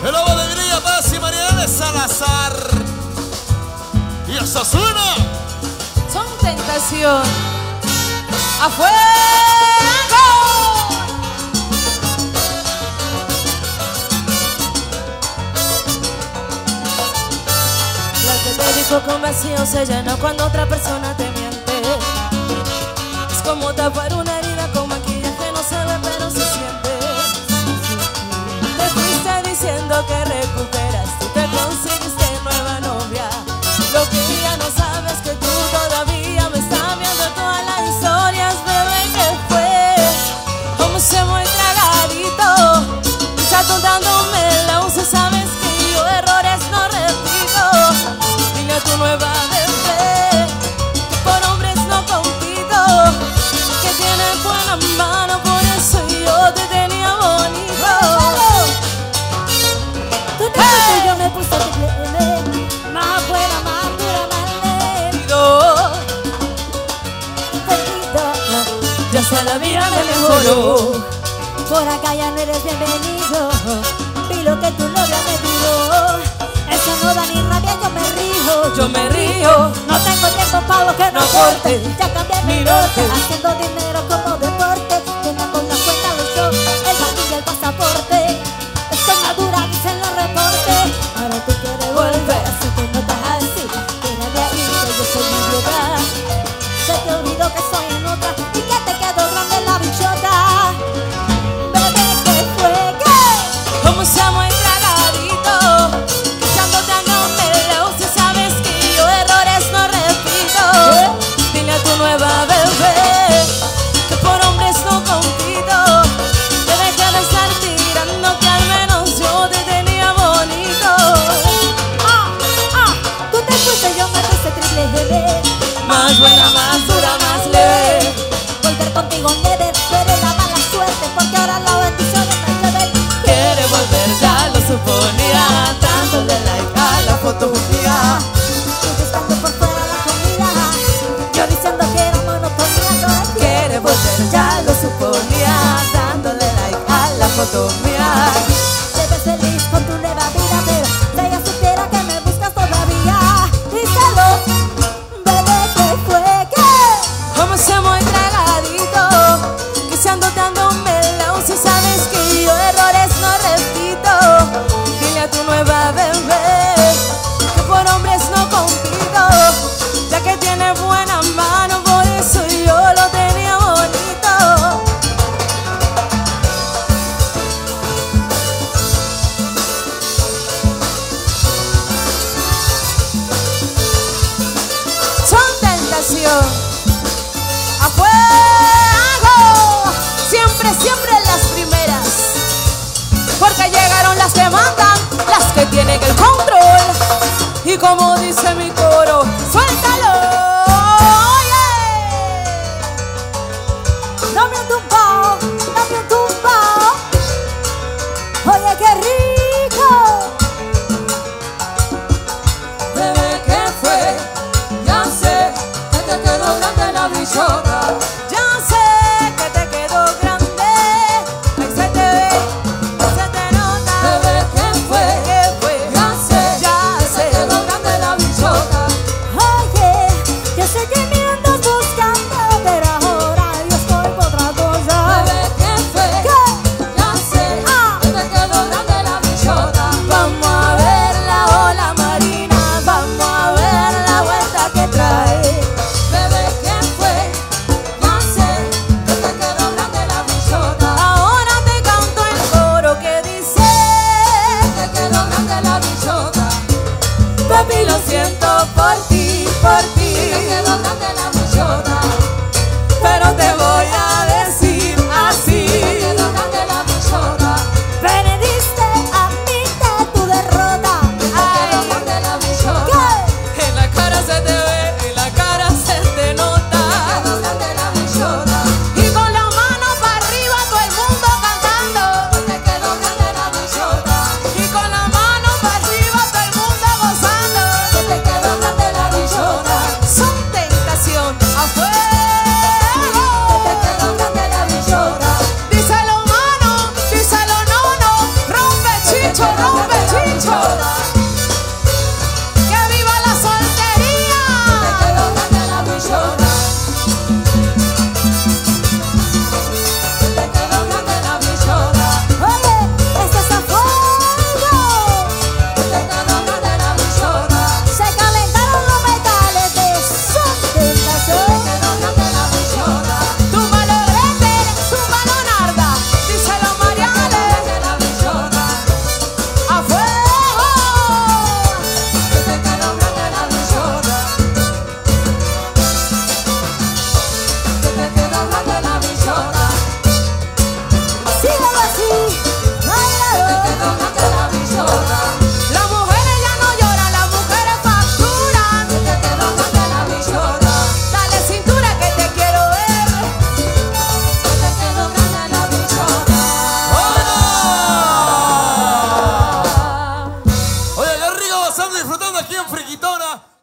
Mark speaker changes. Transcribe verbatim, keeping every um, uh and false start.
Speaker 1: El lobo de Grilla Paz y María de Salazar. Y Osasuna.
Speaker 2: Son Tentación. ¡A fuego! La que te dijo con vacío se llena cuando otra persona te miente. Es como tapar una herida con maquillaje, no se ve pero se siente. Te fuiste diciendo que recuperas, tú te conseguiste nueva novia. Lo que ya no sabes que tú todavía me estás viendo todas las historias, bebé, que fue. Como se muy tragadito, está contándome la once, sabes que yo errores no repito. Dile a tu nueva bebé que por hombres no compito, que tiene buena mano, por eso yo te tenía bonito.
Speaker 3: Tú te fuiste y yo me puse triple M, más buena, más dura, más lento. Perdida,
Speaker 2: Ya se la vida me mejoró.
Speaker 3: por acá ya no eres bienvenido. Vi lo que tu novia me tiró. Eso no da ni rabia, yo me río.
Speaker 2: Yo me río,
Speaker 3: No tengo tiempo para lo que no
Speaker 2: No
Speaker 3: aporte.
Speaker 2: aporte.
Speaker 3: Ya cambié mi
Speaker 2: Mi
Speaker 3: norte,
Speaker 2: norte.
Speaker 3: haciendo dinero como deporte. Llenando la cuenta los shows, el banco y el pasaporte. Estoy madura, dicen los reportes. Ahora tú quieres volver, así que no estás así. Tira de ahí que yo soy idiota. Se te olvidó que soy en otra y que te quedó grande la bichota. Bebé, ¿qué fue? ¿Qué?
Speaker 2: como se muy tragadito, echándote a no me leo, si sabes que yo errores no repito. Dile a tu nueva bebé que por hombres no compito, que deje de estar tirando, que al menos yo te tenía bonito.
Speaker 3: Ah, ah, tú te fuiste, yo me puse triple G.
Speaker 2: Más buena, más dura, más leve.
Speaker 3: Volver contigo leve, pero la mala suerte, porque ahora la bendición está leve.
Speaker 2: Quiere volver, ya lo suponía, dándole like a la foto un día.
Speaker 3: Tú buscando por fuera la comida, yo diciendo que era monotonía. No es que
Speaker 2: Quiere volver, ya lo suponía, dándole like a la foto.